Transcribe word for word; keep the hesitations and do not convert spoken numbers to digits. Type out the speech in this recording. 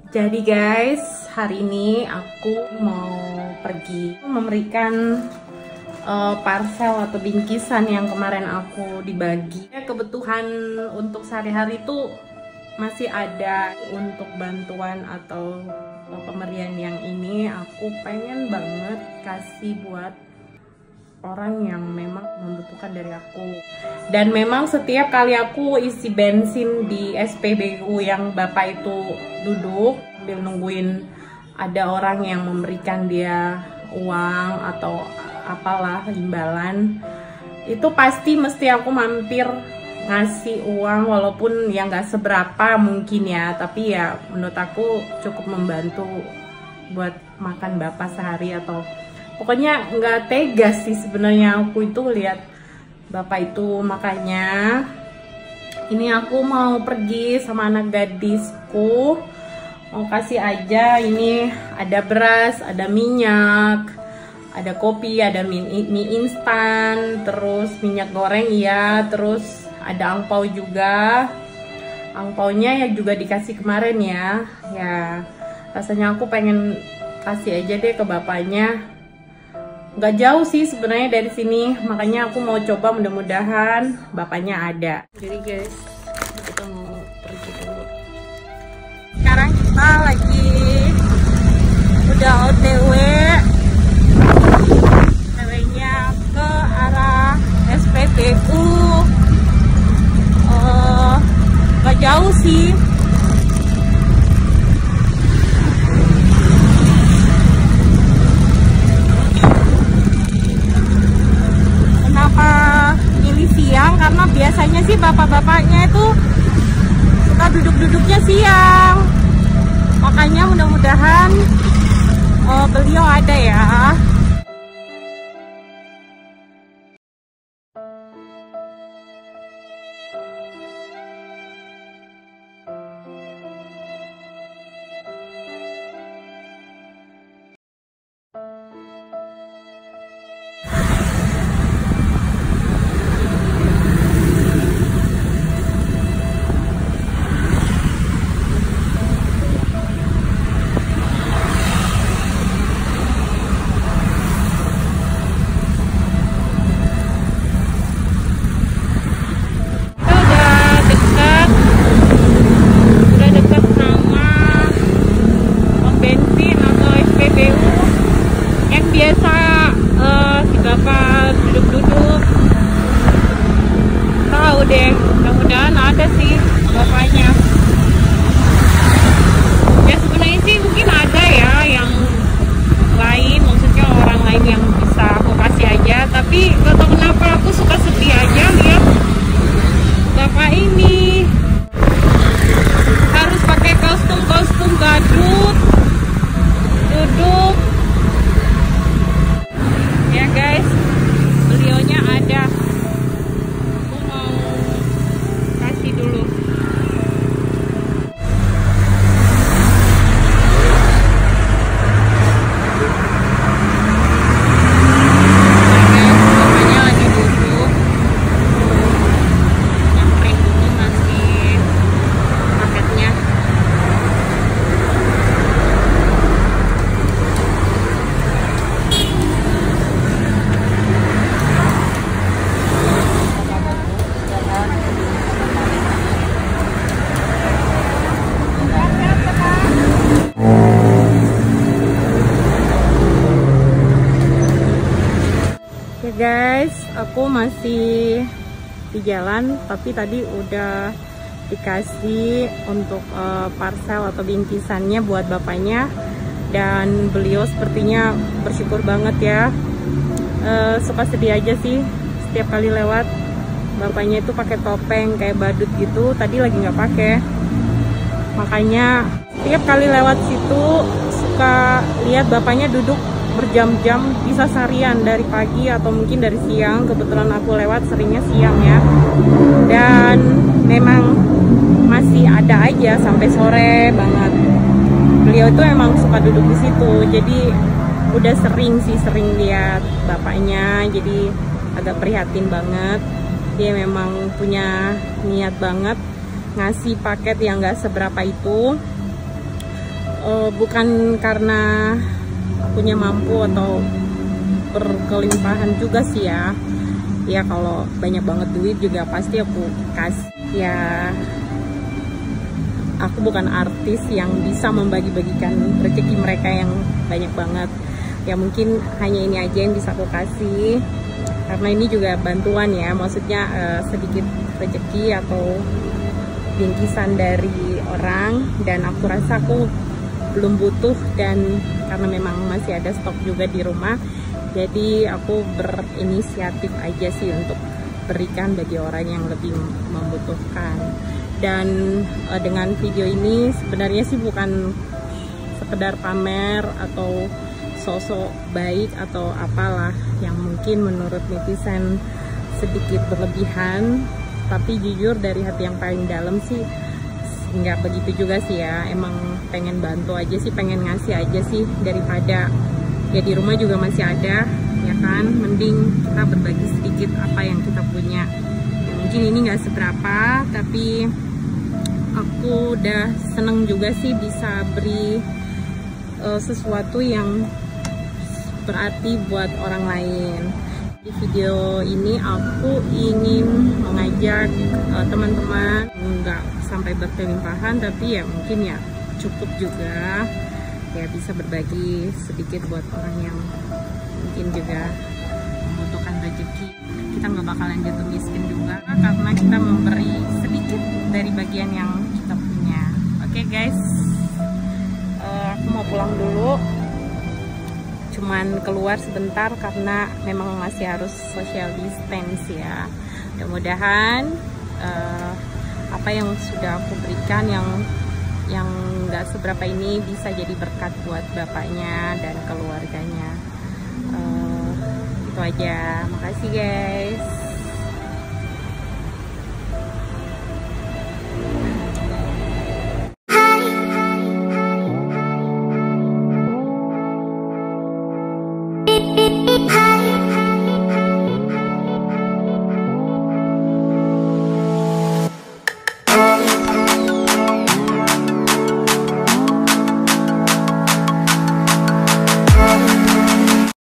Jadi guys, hari ini aku mau pergi memberikan uh, parcel atau bingkisan yang kemarin aku dibagi. Ya, kebutuhan untuk sehari-hari itu masih ada. Untuk bantuan atau pemberian yang ini aku pengen banget kasih buat orang yang memang membutuhkan dari aku. Dan memang setiap kali aku isi bensin di S P B U yang bapak itu duduk sambil nungguin ada orang yang memberikan dia uang atau apalah imbalan, itu pasti mesti aku mampir ngasih uang, walaupun ya nggak seberapa mungkin ya, tapi ya menurut aku cukup membantu buat makan bapak sehari. Atau pokoknya nggak tegas sih sebenarnya aku itu lihat bapak itu. Makanya ini aku mau pergi sama anak gadisku, mau kasih aja. Ini ada beras, ada minyak, ada kopi, ada mie, mie instan, terus minyak goreng ya, terus ada angpau juga. Angpaunya ya juga dikasih kemarin ya. Ya rasanya aku pengen kasih aja deh ke bapaknya. Nggak jauh sih sebenarnya dari sini, makanya aku mau coba, mudah-mudahan bapaknya ada. Jadi guys, kita mau pergi dulu. Sekarang kita lagi udah O T W, O T W-nya ke arah S P B U. Uh, nggak jauh sih. Karena biasanya sih bapak-bapaknya itu suka duduk-duduknya siang, makanya mudah-mudahan uh, beliau ada ya. Deh, mudah-mudahan ada sih bapaknya. Ya sebenarnya sih mungkin ada ya yang lain, maksudnya orang lain yang bisa aku kasih aja, tapi gak tau kenapa aku suka sedih aja lihat bapak ini harus pakai kostum-kostum gadut duduk ya guys. Beliaunya ada, dulu. Guys, aku masih di jalan, tapi tadi udah dikasih untuk uh, parcel atau bingkisannya buat bapaknya, dan beliau sepertinya bersyukur banget ya. Uh, suka sedih aja sih setiap kali lewat bapaknya itu pakai topeng kayak badut gitu. Tadi lagi nggak pakai, makanya setiap kali lewat situ suka lihat bapaknya duduk berjam-jam, bisa seharian dari pagi atau mungkin dari siang. Kebetulan aku lewat seringnya siang ya, dan memang masih ada aja sampai sore banget. Beliau itu emang suka duduk di situ, jadi udah sering sih sering lihat bapaknya, jadi agak prihatin banget. Dia memang punya niat banget ngasih paket yang gak seberapa itu. uh, bukan karena punya mampu atau berkelimpahan juga sih ya. Ya kalau banyak banget duit juga pasti aku kasih. Ya aku bukan artis yang bisa membagi-bagikan rezeki mereka yang banyak banget. Ya mungkin hanya ini aja yang bisa aku kasih. Karena ini juga bantuan ya, maksudnya uh, sedikit rezeki atau bingkisan dari orang, dan aku rasa aku belum butuh, dan karena memang masih ada stok juga di rumah, jadi aku berinisiatif aja sih untuk berikan bagi orang yang lebih membutuhkan. Dan uh, dengan video ini sebenarnya sih bukan sekedar pamer atau sosok baik atau apalah yang mungkin menurut netizen sedikit berlebihan, tapi jujur dari hati yang paling dalam sih nggak begitu juga sih ya. Emang pengen bantu aja sih, pengen ngasih aja sih, daripada ya di rumah juga masih ada ya kan, mending kita berbagi sedikit apa yang kita punya. Ya, mungkin ini nggak seberapa, tapi aku udah seneng juga sih bisa beri uh, sesuatu yang berarti buat orang lain. Di video ini aku ingin mengajak uh, teman-teman nggak sampai berkelimpahan, tapi ya mungkin ya cukup juga ya bisa berbagi sedikit buat orang yang mungkin juga membutuhkan rezeki. Kita nggak bakalan jatuh miskin juga karena kita memberi sedikit dari bagian yang kita punya. Oke okay, guys, uh, aku mau pulang dulu, cuman keluar sebentar karena memang masih harus social distance ya. Mudah-mudahan uh, apa yang sudah aku berikan yang yang nggak seberapa ini bisa jadi berkat buat bapaknya dan keluarganya. Uh, itu aja, makasih guys.